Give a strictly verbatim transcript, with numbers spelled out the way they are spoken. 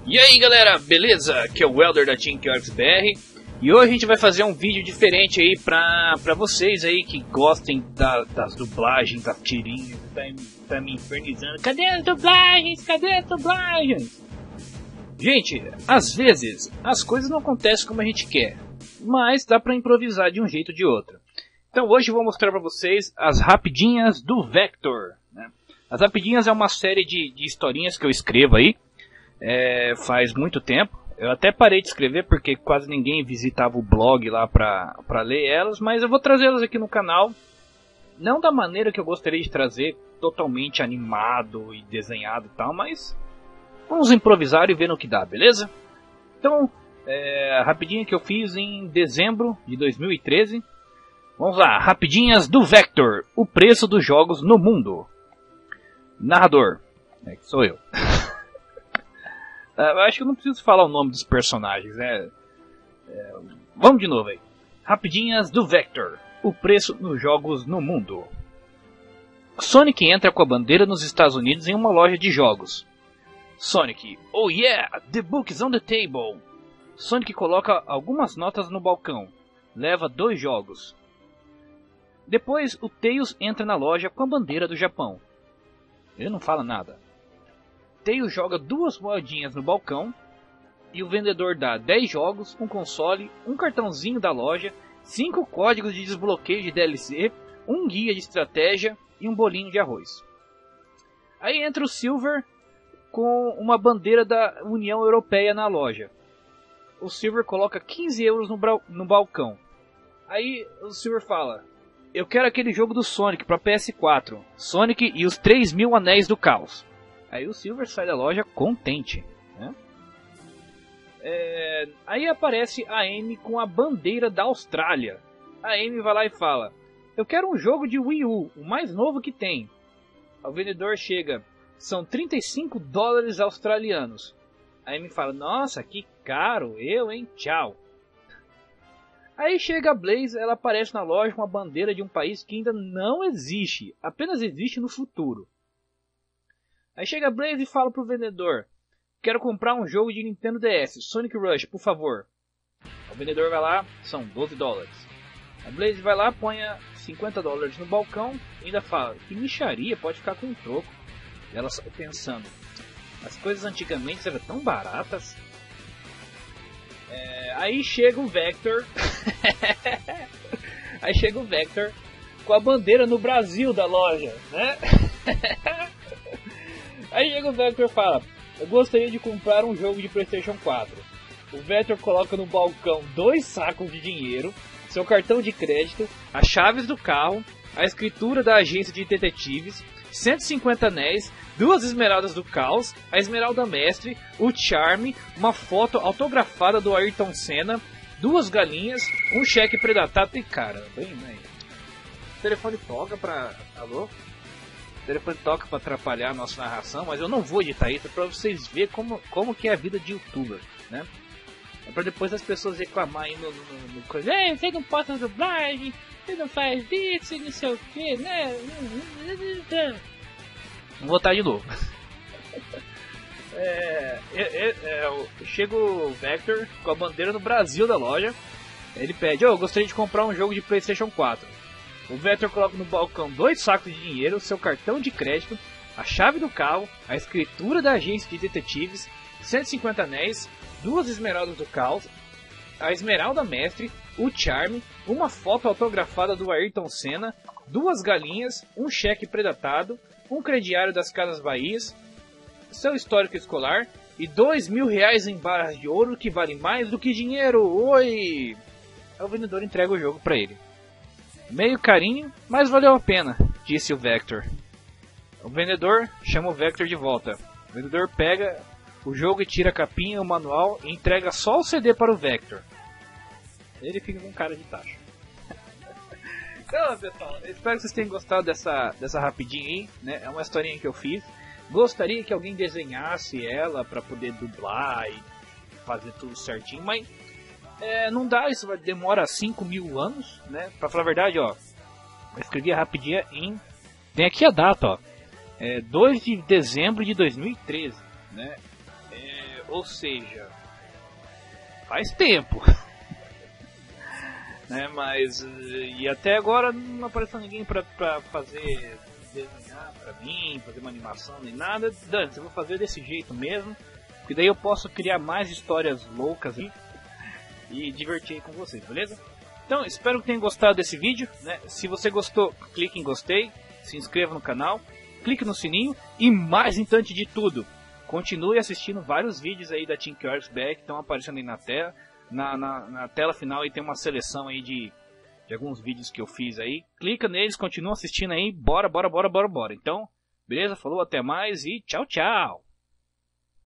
E aí galera, beleza? Aqui é o Welder da Team Kiox B R e hoje a gente vai fazer um vídeo diferente aí pra, pra vocês aí que gostem da, das dublagens, das tirinhas, tá, tá me infernizando. Cadê as dublagens? Cadê as dublagens? Gente, às vezes as coisas não acontecem como a gente quer, mas dá pra improvisar de um jeito ou de outro. Então hoje eu vou mostrar pra vocês as rapidinhas do Vector, né? As rapidinhas é uma série de, de historinhas que eu escrevo aí. É, faz muito tempo. Eu até parei de escrever porque quase ninguém visitava o blog lá pra, pra ler elas, mas eu vou trazê-las aqui no canal. Não da maneira que eu gostaria de trazer, totalmente animado e desenhado e tal, mas vamos improvisar e ver no que dá, beleza? Então, é, a rapidinha que eu fiz em dezembro de dois mil e treze. Vamos lá, rapidinhas do Vector, o preço dos jogos no mundo. Narrador, é que sou eu. Eu acho que eu não preciso falar o nome dos personagens, né? É, vamos de novo aí. Rapidinhas do Vector. O preço nos jogos no mundo. Sonic entra com a bandeira nos Estados Unidos em uma loja de jogos. Sonic, oh yeah, the book is on the table. Sonic coloca algumas notas no balcão. Leva dois jogos. Depois o Tails entra na loja com a bandeira do Japão. Ele não fala nada. Tails joga duas moedinhas no balcão e o vendedor dá dez jogos, um console, um cartãozinho da loja, cinco códigos de desbloqueio de D L C, um guia de estratégia e um bolinho de arroz. Aí entra o Silver com uma bandeira da União Europeia na loja. O Silver coloca quinze euros no, no balcão. Aí o Silver fala: eu quero aquele jogo do Sonic para P S quatro, Sonic e os três mil anéis do caos. Aí o Silver sai da loja contente, né? É, aí aparece a Amy com a bandeira da Austrália. A Amy vai lá e fala: eu quero um jogo de Wii U, o mais novo que tem. O vendedor chega: são trinta e cinco dólares australianos. A Amy fala: nossa, que caro, eu hein, tchau. Aí chega a Blaze, ela aparece na loja com a bandeira de um país que ainda não existe, apenas existe no futuro. Aí chega a Blaze e fala pro vendedor: quero comprar um jogo de Nintendo D S, Sonic Rush, por favor. O vendedor vai lá, são doze dólares. A Blaze vai lá, põe cinquenta dólares no balcão e ainda fala: que mixaria, pode ficar com um troco. E ela sai pensando: as coisas antigamente eram tão baratas. É, aí chega o Vector. Aí chega o Vector com a bandeira no Brasil da loja, né? Aí chega o Vector e fala: eu gostaria de comprar um jogo de PlayStation quatro. O Vector coloca no balcão dois sacos de dinheiro, seu cartão de crédito, as chaves do carro, a escritura da agência de detetives, cento e cinquenta anéis, duas esmeraldas do caos, a esmeralda mestre, o charme, uma foto autografada do Ayrton Senna, duas galinhas, um cheque predatado e cara, bem, né? O telefone toca pra... Alô? O telefone toca pra atrapalhar a nossa narração, mas eu não vou editar isso pra vocês verem como, como que é a vida de youtuber, né? É pra depois as pessoas reclamarem no, no, no, no coisa: ei, você não posta dublagem, você não faz isso, não sei o que, né? Vou voltar de novo. é, é, é, é, chega o Vector com a bandeira no Brasil da loja. Ele pede: oh, eu gostaria de comprar um jogo de PlayStation quatro. O Vector coloca no balcão dois sacos de dinheiro, seu cartão de crédito, a chave do carro, a escritura da agência de detetives, cento e cinquenta anéis, duas esmeraldas do caos, a esmeralda mestre, o charme, uma foto autografada do Ayrton Senna, duas galinhas, um cheque predatado, um crediário das Casas Bahias, seu histórico escolar e dois mil reais em barras de ouro que vale mais do que dinheiro. Oi! Aí o vendedor entrega o jogo para ele. Meio carinho, mas valeu a pena, disse o Vector. O vendedor chama o Vector de volta. O vendedor pega o jogo e tira a capinha e o manual e entrega só o C D para o Vector. Ele fica com cara de taxa. Então, pessoal, espero que vocês tenham gostado dessa, dessa rapidinha aí, né? É uma historinha que eu fiz. Gostaria que alguém desenhasse ela para poder dublar e fazer tudo certinho, mas é, não dá, isso vai demora cinco mil anos, né? Pra falar a verdade, ó, eu escrevi a rapidinha em... Tem aqui a data, ó. É dois de dezembro de dois mil e treze, né? É, Ou seja, faz tempo. Né, mas e até agora não apareceu ninguém pra, pra fazer desenhar pra mim, fazer uma animação nem nada. Dane, eu vou fazer desse jeito mesmo, que daí eu posso criar mais histórias loucas aí e divertir aí com vocês, beleza? Então espero que tenham gostado desse vídeo, né? Se você gostou, clique em gostei, se inscreva no canal, clique no sininho e mais importante de tudo, continue assistindo vários vídeos aí da Team Q R X B R que estão aparecendo aí na tela. Na, na, na tela final aí tem uma seleção aí de, de alguns vídeos que eu fiz aí. Clica neles, continua assistindo aí. Bora, bora, bora, bora, bora. Então, beleza? Falou, até mais e tchau, tchau.